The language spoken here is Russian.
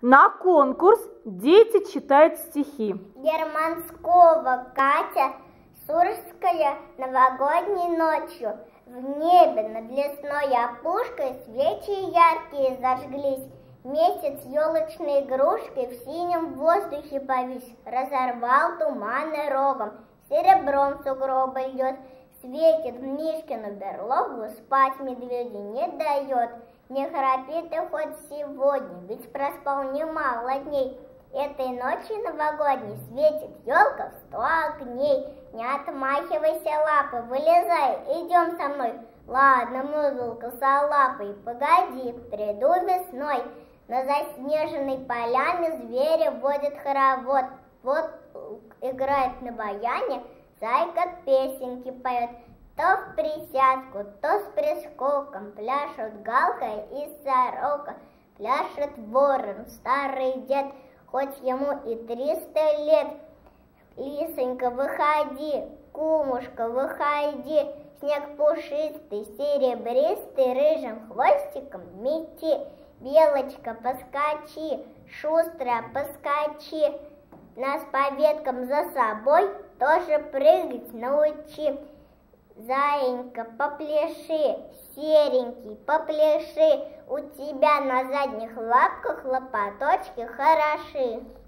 На конкурс дети читают стихи. Германского Катя, Сурская, новогодней ночью. В небе над лесной опушкой свечи яркие зажглись. Месяц елочной игрушкой в синем воздухе повис. Разорвал туманы рогом, серебром сугроба льет. Светит в Мишкину берлогу, спать медведю не дает. Не храпи ты хоть сегодня, ведь проспал немало дней. Этой ночью новогодней светит елка в 100 огней. Не отмахивайся лапы, вылезай, идем со мной. Ладно, музыл косолапый, погоди, приду весной. На заснеженной поляне звери водят хоровод. Вот играет на баяне, зайка песенки поет. То в присядку, то с прискоком пляшут галка и сорока. Пляшет ворон, старый дед, хоть ему и 300 лет. Лисонька, выходи, кумушка, выходи, снег пушистый, серебристый, рыжим хвостиком мети. Белочка, поскочи, шустрая, поскочи, нас по веткам за собой тоже прыгать научи. Заинька, попляши, серенький, попляши, у тебя на задних лапках лопаточки хороши.